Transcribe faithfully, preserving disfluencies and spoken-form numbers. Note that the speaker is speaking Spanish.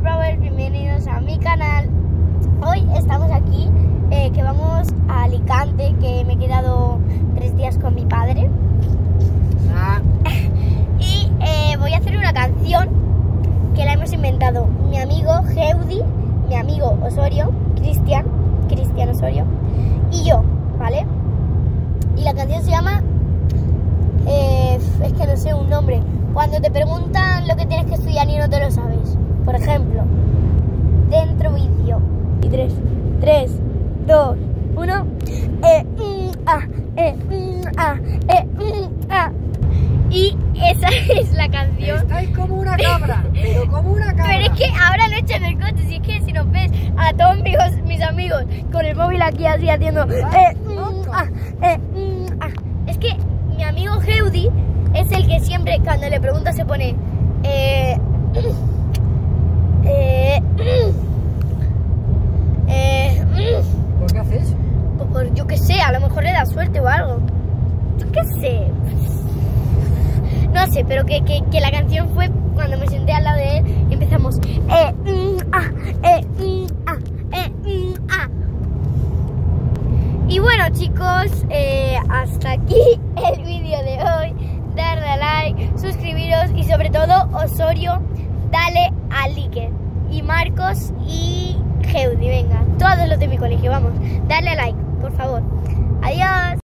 Superpower, bienvenidos a mi canal. Hoy estamos aquí, eh, que vamos a Alicante, que me he quedado tres días con mi padre. Ah. Y eh, voy a hacer una canción que la hemos inventado mi amigo Heudi, mi amigo Osorio, Cristian, Cristian Osorio y yo, ¿vale? Y la canción se llama, eh, es que no sé un nombre, cuando te preguntan lo que tienes que estudiar y no te lo sabes. Por ejemplo, dentro vicio. Y tres, tres, dos, uno. Eh, mm, ah, eh, mm, ah, eh, mm, ah. Y esa es la canción. Estáis como una cabra, pero como una cabra. Pero es que ahora no echan el coche, si es que si nos ves a todos mis, mis amigos con el móvil aquí así haciendo eh, mm, ah, eh, mm, ah. Es que mi amigo Heudi es el que siempre cuando le pregunta se pone eh, eh, eh, ¿Por qué haces? pues por, yo qué sé, a lo mejor le da suerte o algo. Yo qué sé. No sé, pero que, que, que la canción fue cuando me senté al lado de él y empezamos eh, mm, ah, eh, mm, ah, eh, mm, ah. Y bueno, chicos, eh, hasta aquí el vídeo de hoy. Darle a like, suscribiros y sobre todo Osorio, dale a like. Y Marcos y Heudi, venga, todos los de mi colegio, vamos, darle a like, por favor. Adiós.